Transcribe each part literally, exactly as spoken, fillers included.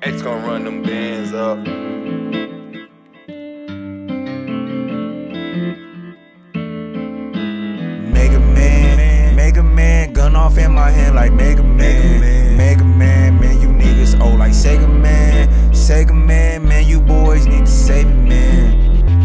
X gon' run them bands up. Mega Man, Mega Man, gun off in my hand like Mega Man. Mega Man, man, you niggas old like Sega Man. Sega Man, man, you boys need to save it, man.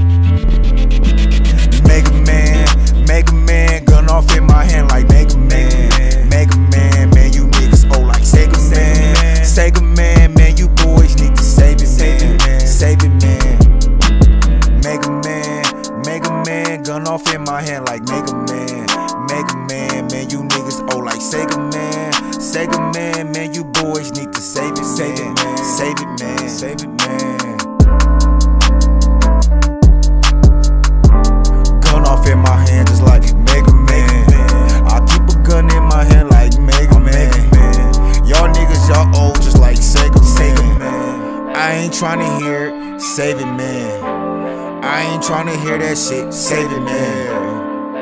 Mega Man, Mega Man, gun off in my hand like Mega Man. Mega Man, man, you niggas old like Sega Man. Sega Man, man, you boys need to save it, man. Save it, man. Mega Man, Mega Man, gun off in my hand like Mega Man. Mega Man, man, you niggas old like Sega Man. Sega Man, man, you boys need to save it, save it, man. Save it, man. Save it, man. Gun off in my hand just like Mega Man. I keep a gun in my hand like Mega Man. Y'all niggas, y'all old just like Sega Man. I ain't tryna hear it, save it, man. I ain't tryna hear that shit, save it, man.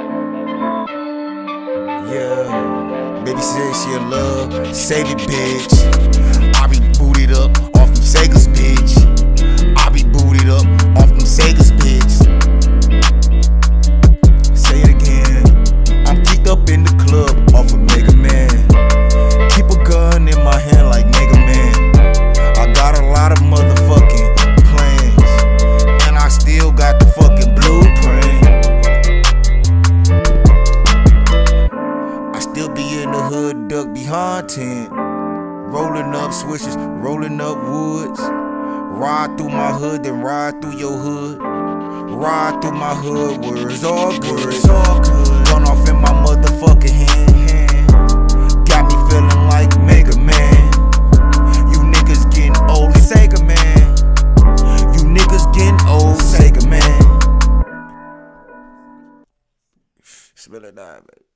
Yeah, baby said she in love, save it, bitch. I be booted up off them Segas, bitch. I be booted up off them Segas, bitch. Say it again, I'm geeked up in the club off of Mega Man. Keep a gun in my hand like Mega Man. I got a lot of motherfucking plans, and I still got the fucking blueprint. I still be in the hood, duck behind tent, rolling up switches, rolling up woods. Ride through my hood, then ride through your hood. Ride through my hood where it's all good. Gun off in my motherfucking hand. Got me feeling like Mega Man. You niggas getting old, Sega Man. You niggas getting old, Sega Man. Spill it down, baby.